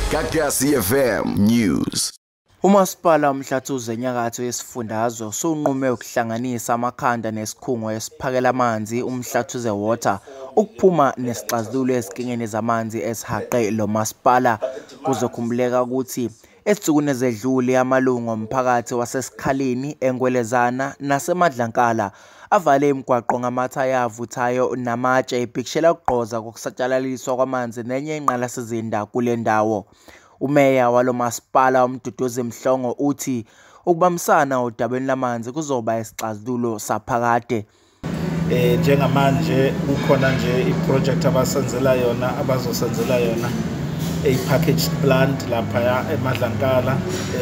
Gagasi FM News. uMasipala uMhlathuze eNyakatho yesifundazwe sunqume ukuhlanganisa amakhanda nesikhungo esiphakela amanzi uMhlathuze water ukuphuma nesixazululo ezinkingeni zamanzi esihaqe lo Masipala. Kuzokhumbuleka ukuthi ezinsukwini ezedlule amalungu omphakathi waseSikhaleni, eNgwelezana naseMadlankala avale imigwaqo ngamathaya avuthayo namatshe ibhikishela ukugqoza kokusatshalaliswa kwamanzi nenye inqalasizinda kule ndawo. Umeya walo Masipala uMduduzi Mhlongo uthi ukubambisana odabeni lamanzi kuzoba isixazululo saphakade. Njengamanje ukhona nje iproject abasenzela yona abazosenzela yona packaged plant lapha eMadlankala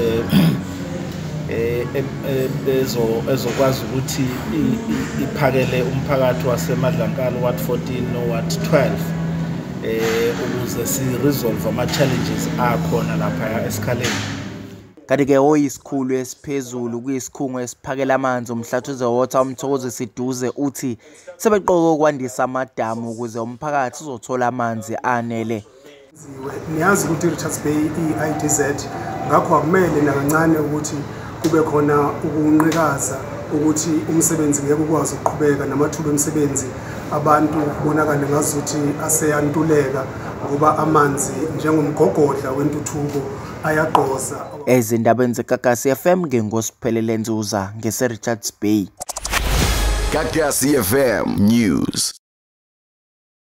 ezokwazi ukuthi iphakele umphakathi waseMadlankala Ward 14 no Ward 12 ukuze si resolve ama challenges akhona lapha Esikhaleni. Kanti-ke oyisikhulu esiphezulu kuyisikhungo esiphakela amanzi uMhlathuze water umthokozisiduze uthi sebeqoka ukwandisa amadamu ukuze umphakathi uzothola amanzi anele. Niyazi ukuthi Richards Bay iIDZ ngakho akumele nakancane ukuthi kube khona ukunqikaza ukuthi umsebenzi ngeke ukwazi ukuqhubeka namathuba omsebenzi abantu kubonakala ngazuthi aseyantuleka ngoba amanzi njengomgogodla wentuthuko ayaqoza. Ezindabeni zeGagasi FM ngengosiphelele nzuza ngese Richards Bay. Gagasi FM News.